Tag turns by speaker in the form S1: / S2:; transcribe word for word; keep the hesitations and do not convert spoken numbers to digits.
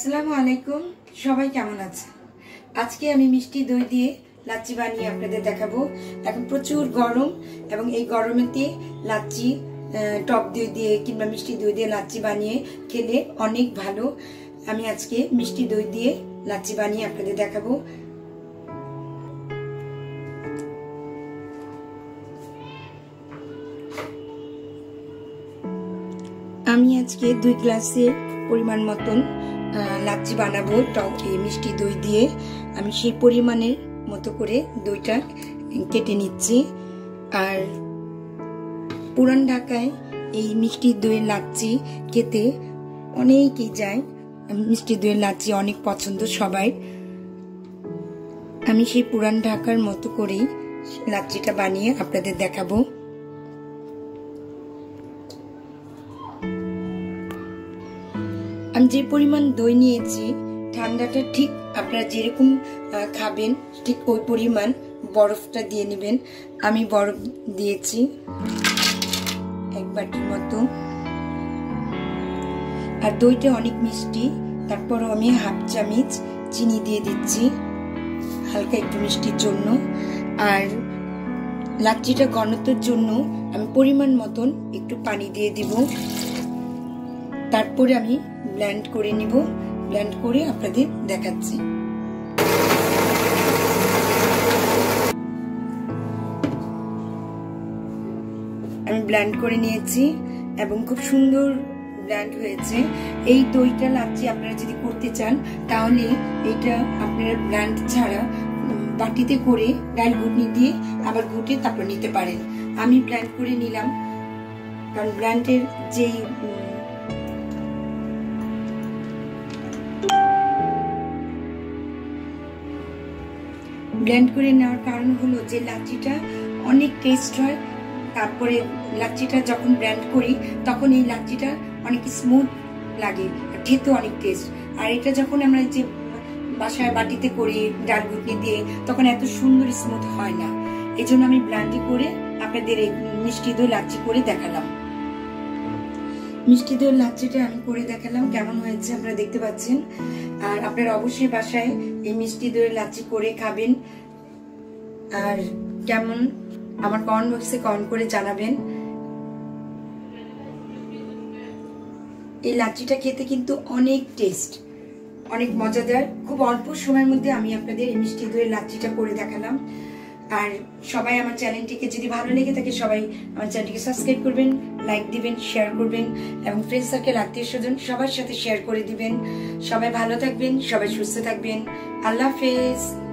S1: আসসালামু আলাইকুম, সবাই কেমন আছে? আজকে আমি মিষ্টি দই দিয়ে লাচ্ছি বানিয়ে আপনাদের দেখাবো। এখন প্রচুর গরম এবং এই গরমেতে লাচ্ছি টক দই দিয়ে কিংবা মিষ্টি দই দিয়ে লাচ্ছি বানিয়ে খেলে অনেক ভালো। আমি আজকে মিষ্টি দই দিয়ে লাচ্ছি বানিয়ে আপনাদের দেখাবো। আমি আজকে দুই গ্লাসের পরিমাণ মতন লাচ্ছি বানাবো টক মিষ্টি দই দিয়ে। আমি সেই পরিমাণের মতো করে দইটা কেটে নিচ্ছি। আর পুরান ঢাকায় এই মিষ্টি দইয়ের লাচ্ছি খেতে অনেকেই যায়। মিষ্টি দইয়ের লাচ্ছি অনেক পছন্দ সবাই। আমি সেই পুরান ঢাকার মতো করেই লাচ্ছিটা বানিয়ে আপনাদের দেখাবো। আমি যে পরিমাণ দই নিয়েছি ঠান্ডাটা ঠিক আপনারা যেরকম খাবেন ঠিক ওই পরিমাণ বরফটা দিয়ে নেবেন। আমি বরফ দিয়েছি এক বাটির মতো। আর দইটা অনেক মিষ্টি, তারপরও আমি হাফ চামচ চিনি দিয়ে দিচ্ছি হালকা একটু মিষ্টির জন্য। আর লাচ্ছিটা ঘনত্বের জন্য আমি পরিমাণ মতন একটু পানি দিয়ে দিব। তারপরে আমি ব্লেন্ড করে নিব, ব্লেন্ড করে আপনাদের দেখাচ্ছি। আমি ব্লেন্ড করে নিয়েছি এবং খুব সুন্দর ব্লেন্ড হয়েছে। এই দইটা লাচ্ছি আপনারা যদি করতে চান তাহলে এটা আপনারা ব্লেন্ড ছাড়া বাটিতে করে ডাল ঘুটনি দিয়ে আবার ঘুটে তারপর নিতে পারেন। আমি ব্লেন্ড করে নিলাম, কারণ ব্লেন্ডের যেই ব্লেন্ড করে নেওয়ার কারণ হলো যে লাচ্ছিটা অনেক টেস্ট হয়। তারপরে লাচ্ছিটা যখন ব্লেন্ড করি তখন এই লাচ্ছিটা অনেক স্মুথ লাগে, খেতে অনেক টেস্ট। আর এটা যখন আমরা যে বাসায় বাটিতে করি ডাল ঘুটনি দিয়ে তখন এত সুন্দর স্মুথ হয় না। এই জন্য আমি ব্লেন্ড করে আপনাদের এই মিষ্টি দই লাচ্ছি করে দেখালাম। মিষ্টি দই লাচ্ছিটা আমি করে দেখালাম, কেমন হয়েছে আপনারা দেখতে পাচ্ছেন। আর আপনারা অবশ্যই বাসায় এই মিষ্টি দইয়ের লাচ্ছি করে খাবেন। আর কেমন আমার কমেন্ট বক্সে কমেন্ট করে জানাবেন। এই লাচ্ছিটা খেতে কিন্তু অনেক টেস্ট, অনেক মজাদার। খুব অল্প সময়ের মধ্যে আমি আপনাদের এই মিষ্টি দইয়ের লাচ্ছিটা করে দেখালাম। আর সবাই আমার চ্যানেলটিকে যদি ভালো লেগে থাকে সবাই আমার চ্যানেলটিকে সাবস্ক্রাইব করবেন, লাইক দিবেন, শেয়ার করবেন এবং ফ্রেন্ড সার্কেল আত্মীয় স্বজন সবার সাথে শেয়ার করে দিবেন। সবাই ভালো থাকবেন, সবাই সুস্থ থাকবেন। আল্লাহ হাফেজ।